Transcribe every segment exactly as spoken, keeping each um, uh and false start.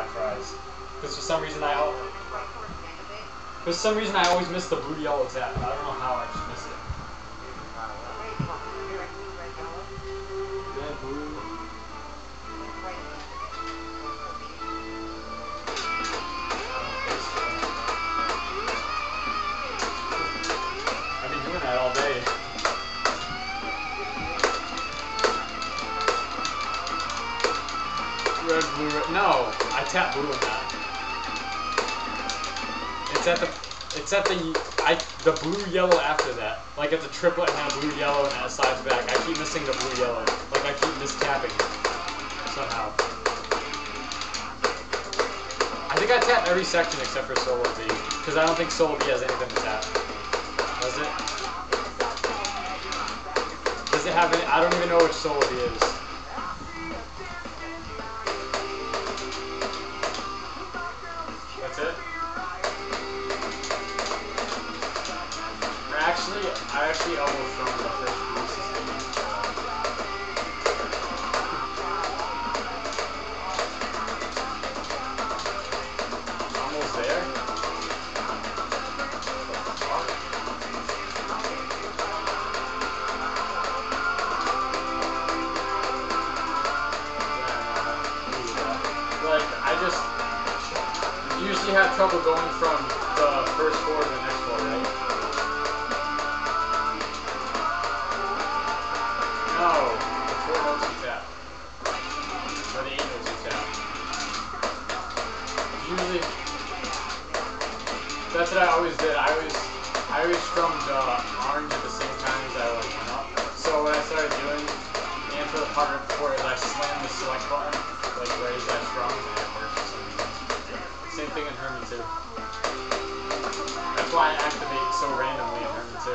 five tries. Because for some reason I al for some reason I always miss the blue yellow tap. I don't know how I just miss it. Red, blue. I've been doing that all day. Red, blue, red. No, I tap blue in that. It's at the, it's at the, I, the blue yellow after that. Like it's a triplet and then a blue yellow and then it slides back. I keep missing the blue yellow. Like I keep mistapping somehow. I think I tap every section except for solo B. Because I don't think solo B has anything to tap. Does it? Does it have any, I don't even know which solo B is. That's it? Actually, I actually almost from the first piece. Almost there. Like, I just usually have trouble going from the first chord to the next chord, right? No, the four notes you tap. Or the eight notes you tap. Usually, that's what I always did. I always, I always strummed uh, orange at the same time as I like went up. So what I started doing, and for the part before is I slammed the select button, like right as I strummed, and it worked for some reason. Same thing in Herman too. That's why I activate so randomly in Herman too.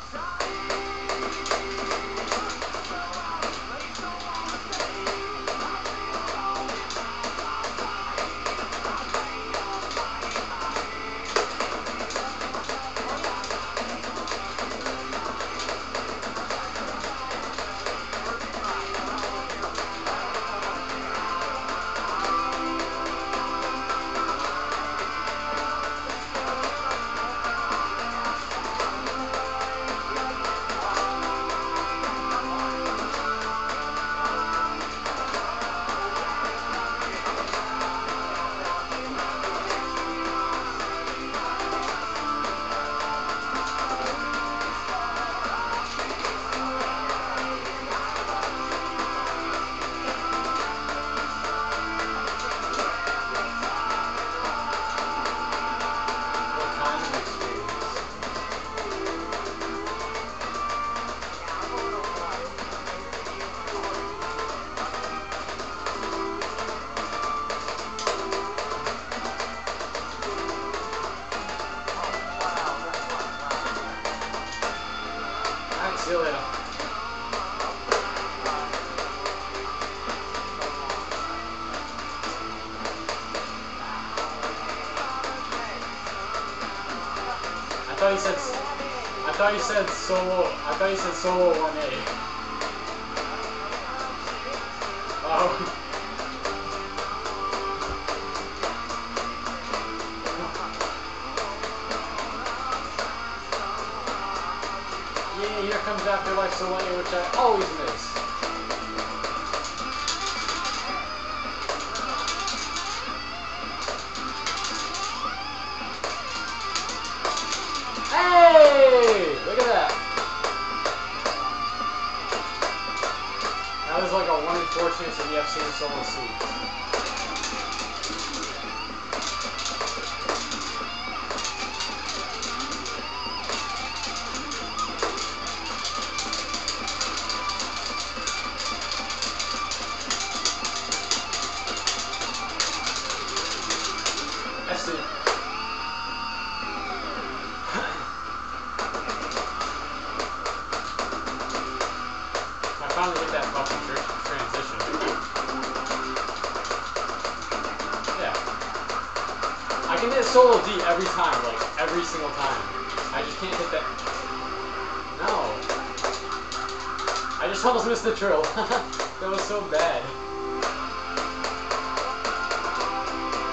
See you later. I thought you said I thought you said solo I thought you said solo one A. Oh. Yeah, here comes Afterlife solo A, which I always miss. Hey! Look at that. That was like a one in four chance of me have seen solo C. I see. I finally hit that fucking tr transition. Yeah. I can hit solo D every time, like every single time. I just can't hit that. No. I just almost missed the trill. That was so bad.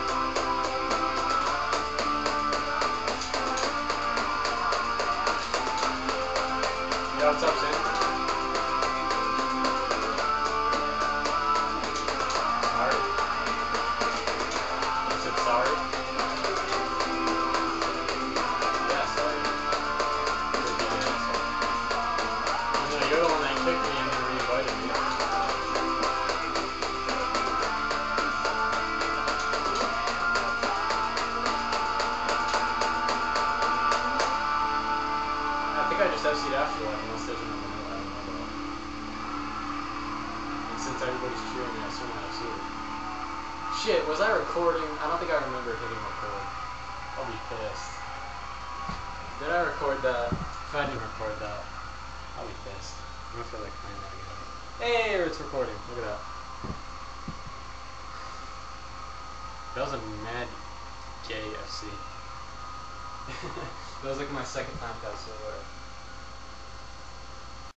Shit, was I recording? I don't think I remember hitting record. I'll be pissed. Did I record that? If I didn't record that, I'll be pissed. I'm gonna feel like playing that again. Hey, it's recording. Look at that. That was a mad gay F C. That was like my second time past silver.